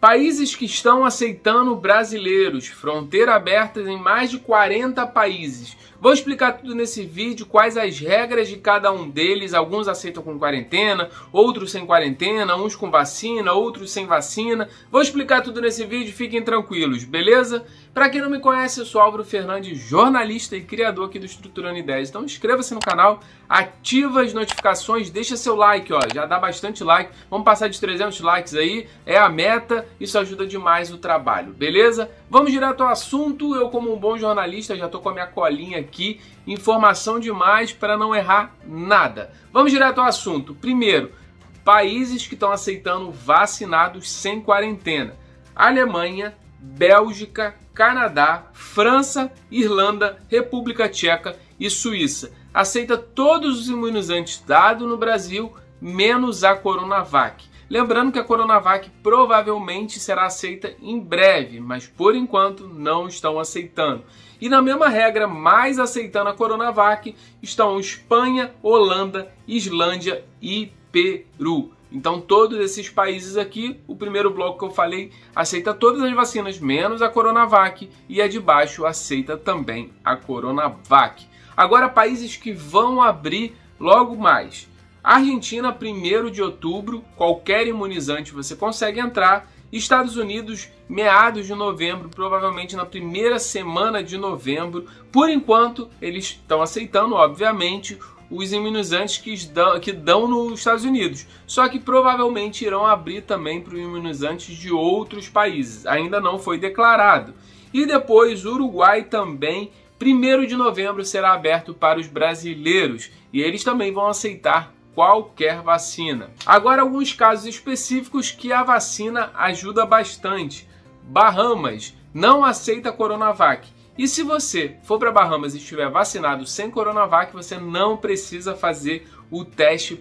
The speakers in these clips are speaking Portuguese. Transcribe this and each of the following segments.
Países que estão aceitando brasileiros, fronteira aberta em mais de 40 países. Vou explicar tudo nesse vídeo, quais as regras de cada um deles. Alguns aceitam com quarentena, outros sem quarentena, uns com vacina, outros sem vacina. Vou explicar tudo nesse vídeo, fiquem tranquilos, beleza? Para quem não me conhece, eu sou Álvaro Fernandes, jornalista e criador aqui do Estruturando Ideias. Então inscreva-se no canal, ativa as notificações, deixa seu like, ó, já dá bastante like. Vamos passar de 300 likes aí, é a meta, isso ajuda demais o trabalho, beleza? Vamos direto ao assunto. Eu, como um bom jornalista, já tô com a minha colinha aqui, informação demais para não errar nada. Vamos direto ao assunto. Primeiro, países que estão aceitando vacinados sem quarentena: Alemanha, Bélgica, Canadá, França, Irlanda, República Tcheca e Suíça. Aceita todos os imunizantes dados no Brasil, menos a Coronavac. Lembrando que a Coronavac provavelmente será aceita em breve, mas por enquanto não estão aceitando. E na mesma regra, mais aceitando a Coronavac, estão Espanha, Holanda, Islândia e Peru. Então todos esses países aqui, o primeiro bloco que eu falei, aceita todas as vacinas, menos a Coronavac, e a de baixo aceita também a Coronavac. Agora, países que vão abrir logo mais. Argentina, 1º de outubro, qualquer imunizante você consegue entrar. Estados Unidos, meados de novembro, provavelmente na primeira semana de novembro. Por enquanto, eles estão aceitando, obviamente, os imunizantes que dão nos Estados Unidos. Só que provavelmente irão abrir também para os imunizantes de outros países. Ainda não foi declarado. E depois, Uruguai também, 1º de novembro, será aberto para os brasileiros. E eles também vão aceitar qualquer vacina. Agora, alguns casos específicos que a vacina ajuda bastante. Bahamas não aceita Coronavac. E se você for para Bahamas e estiver vacinado sem Coronavac, você não precisa fazer o teste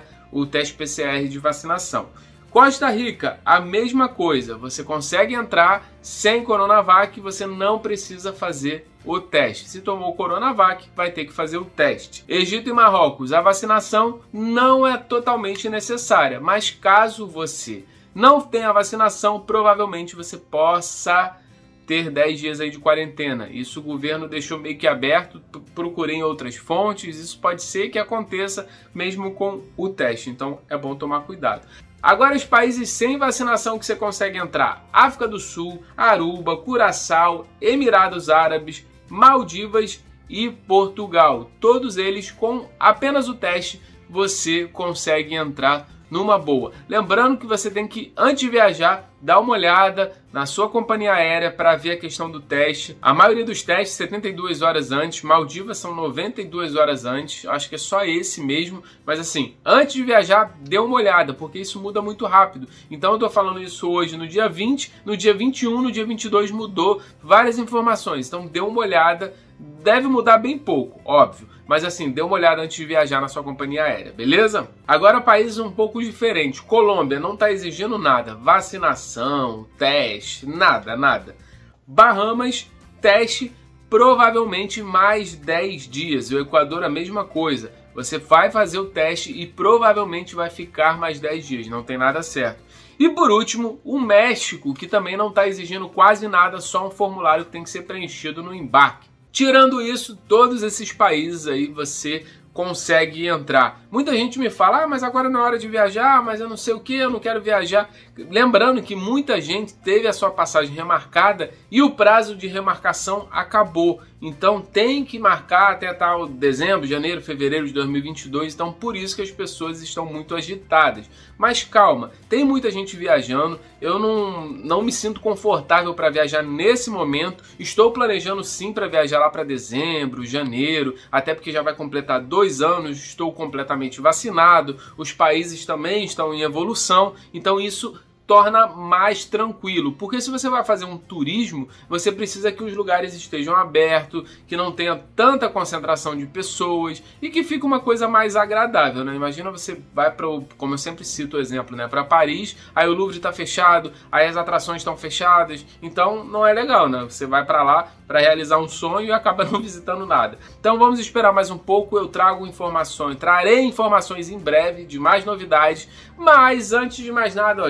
PCR de vacinação. Costa Rica, a mesma coisa. Você consegue entrar sem Coronavac, você não precisa fazer o teste. Se tomou Coronavac, vai ter que fazer o teste. Egito e Marrocos, a vacinação não é totalmente necessária, mas caso você não tenha a vacinação, provavelmente você possa ter 10 dias aí de quarentena. Isso o governo deixou meio que aberto, procurei em outras fontes, isso pode ser que aconteça mesmo com o teste, então é bom tomar cuidado. Agora, os países sem vacinação que você consegue entrar: África do Sul, Aruba, Curaçao, Emirados Árabes, Maldivas e Portugal. Todos eles, com apenas o teste, você consegue entrar numa boa. Lembrando que você tem que, antes de viajar, dar uma olhada na sua companhia aérea para ver a questão do teste. A maioria dos testes 72 horas antes, Maldivas são 92 horas antes, acho que é só esse mesmo, mas assim, antes de viajar, dê uma olhada, porque isso muda muito rápido. Então eu tô falando isso hoje no dia 20, no dia 21, no dia 22 mudou várias informações, então dê uma olhada. Deve mudar bem pouco, óbvio, mas assim, dê uma olhada antes de viajar na sua companhia aérea, beleza? Agora, países um pouco diferentes. Colômbia não está exigindo nada, vacinação, teste, nada. Bahamas, teste, provavelmente mais 10 dias. O Equador, a mesma coisa. Você vai fazer o teste e provavelmente vai ficar mais 10 dias, não tem nada certo. E por último, o México, que também não está exigindo quase nada, só um formulário que tem que ser preenchido no embarque. Tirando isso, todos esses países aí você consegue entrar. Muita gente me fala, mas agora não é hora de viajar, mas eu não sei o que, eu não quero viajar. Lembrando que muita gente teve a sua passagem remarcada e o prazo de remarcação acabou. Então tem que marcar até tal dezembro, janeiro, fevereiro de 2022. Então por isso que as pessoas estão muito agitadas. Mas calma, tem muita gente viajando. Eu não me sinto confortável para viajar nesse momento. Estou planejando sim para viajar lá para dezembro, janeiro, até porque já vai completar 2 anos, estou completamente vacinado. Os países também estão em evolução, então isso torna mais tranquilo, porque se você vai fazer um turismo, você precisa que os lugares estejam abertos, que não tenha tanta concentração de pessoas e que fique uma coisa mais agradável, né? Imagina você vai para, como eu sempre cito o exemplo, né, para Paris, aí o Louvre está fechado, aí as atrações estão fechadas, então não é legal, né? Você vai para lá para realizar um sonho e acaba não visitando nada. Então vamos esperar mais um pouco, eu trago informações, trarei informações em breve de mais novidades, mas antes de mais nada, ó, já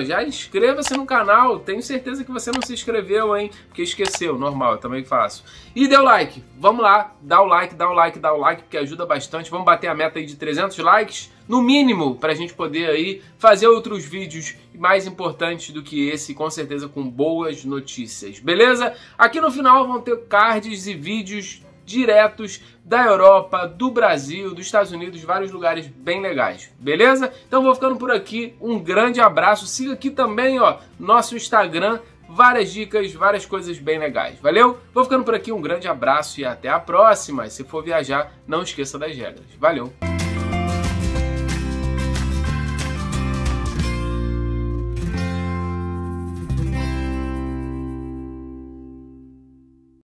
inscreva-se no canal. Tenho certeza que você não se inscreveu, hein? Porque esqueceu, normal, eu também faço. E dê o like. Vamos lá, dá o like, porque ajuda bastante. Vamos bater a meta aí de 300 likes, no mínimo, pra gente poder aí fazer outros vídeos mais importantes do que esse, com certeza com boas notícias, beleza? Aqui no final vão ter cards e vídeos diretos da Europa, do Brasil, dos Estados Unidos, vários lugares bem legais, beleza? Então vou ficando por aqui, um grande abraço, siga aqui também, ó, nosso Instagram, várias dicas, várias coisas bem legais, valeu? Vou ficando por aqui, um grande abraço e até a próxima. Se for viajar, não esqueça das regras, valeu!